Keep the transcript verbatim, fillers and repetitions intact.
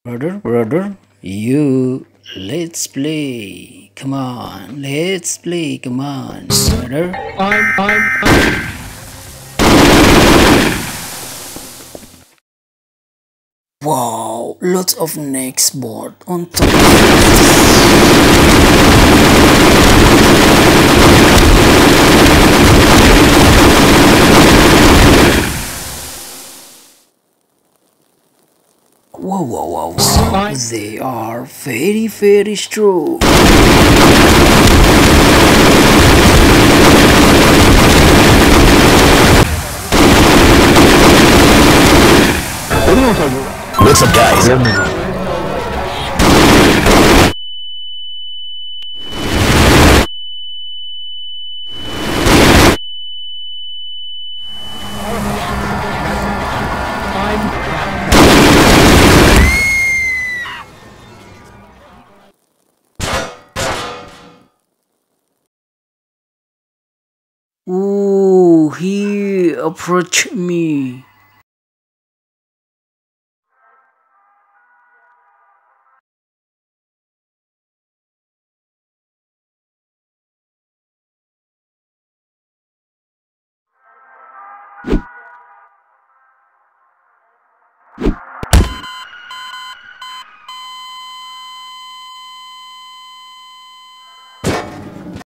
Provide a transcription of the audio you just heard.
Brother, brother, you, let's play. Come on, let's play. Come on, brother. I'm, I'm, I'm. Wow, lots of Nextbot on top. Whoa, whoa, whoa, whoa. They are very, very strong. What's up, guys? Ooh, he approached me.